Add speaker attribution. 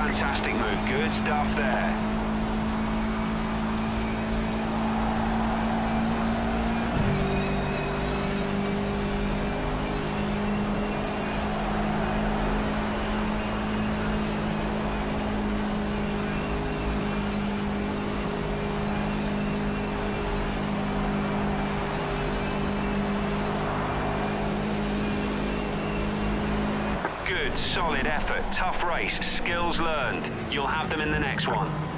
Speaker 1: Fantastic move. Good stuff there. Good, solid effort, tough race, skills learned. You'll have them in the next one.